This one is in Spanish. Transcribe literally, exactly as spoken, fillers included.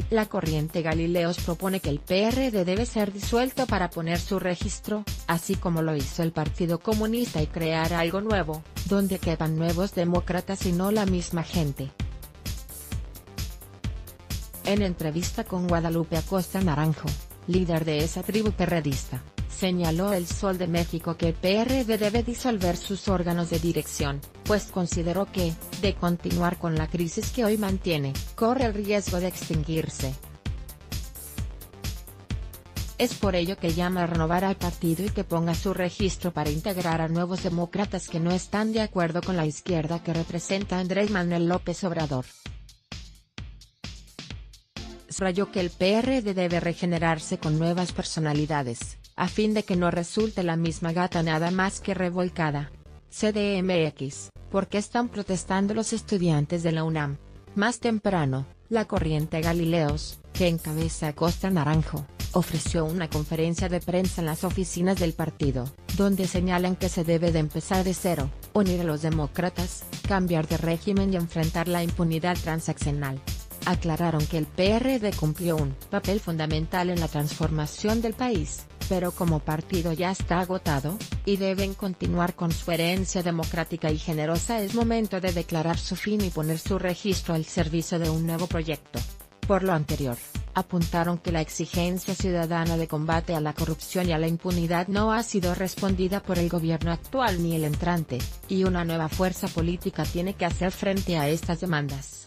La corriente Galileos propone que el P R D debe ser disuelto para poner su registro, así como lo hizo el Partido Comunista, y crear algo nuevo, donde quepan nuevos demócratas y no la misma gente. En entrevista con Guadalupe Acosta Naranjo, líder de esa tribu perredista, señaló El Sol de México que el P R D debe disolver sus órganos de dirección, pues consideró que, de continuar con la crisis que hoy mantiene, corre el riesgo de extinguirse. Es por ello que llama a renovar al partido y que ponga su registro para integrar a nuevos demócratas que no están de acuerdo con la izquierda que representa Andrés Manuel López Obrador. Subrayó que el P R D debe regenerarse con nuevas personalidades, a fin de que no resulte la misma gata nada más que revolcada. C D M X, ¿por qué están protestando los estudiantes de la UNAM? Más temprano, la corriente Galileos, que encabeza Acosta Naranjo, ofreció una conferencia de prensa en las oficinas del partido, donde señalan que se debe de empezar de cero, unir a los demócratas, cambiar de régimen y enfrentar la impunidad transaccional. Aclararon que el P R D cumplió un papel fundamental en la transformación del país, pero como partido ya está agotado, y deben continuar con su herencia democrática y generosa. Es momento de declarar su fin y poner su registro al servicio de un nuevo proyecto. Por lo anterior, apuntaron que la exigencia ciudadana de combate a la corrupción y a la impunidad no ha sido respondida por el gobierno actual ni el entrante, y una nueva fuerza política tiene que hacer frente a estas demandas.